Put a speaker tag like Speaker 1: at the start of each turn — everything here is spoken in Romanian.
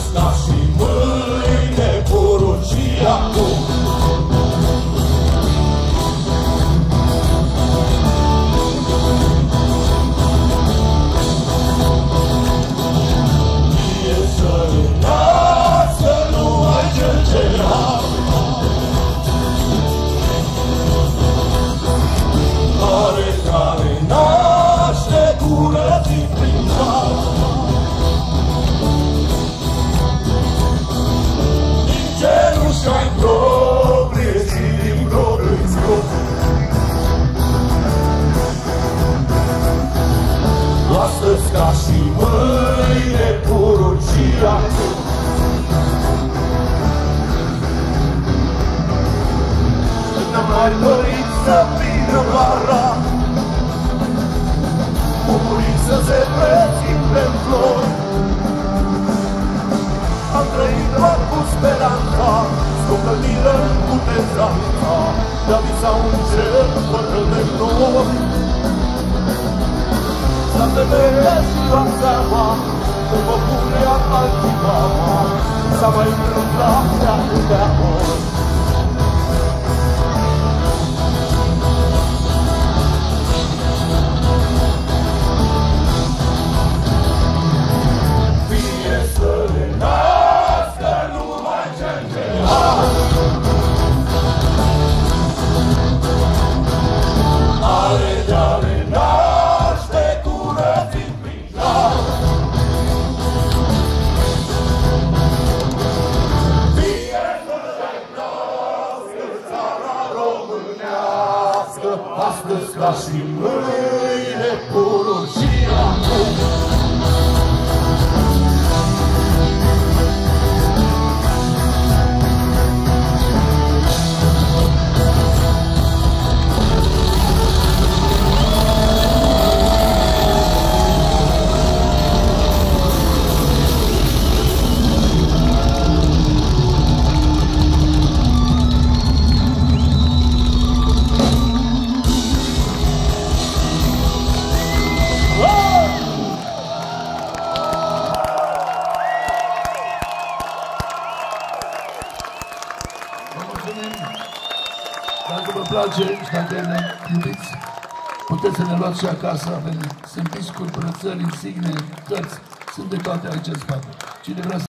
Speaker 1: ca și mâine, poruncii acum. Fie să le nască numai cel ce care naște curățit prin jar. Din cenușa-i proprie și din propriu-i scop. Astăzi ca și mâine, poruncii acum. N-am mai dorit să vină vara, Murii să se prezinte-n flori. Am trăit doar cu speranța, scocăliră cu tezanța, de-a visa un cer fără de nori. S-a de vezi și luam seama, cum mă punea altcineva, s-a mai întâmplat de atâtea ori. Astăzi ca și mâine, poruncii acum.
Speaker 2: Dacă vă place și dacă ne iubiți, puteți să ne luați și acasă. Sunt discuri, brățări, insigne, cărți, sunt de toate aici în spate. Cine vrea să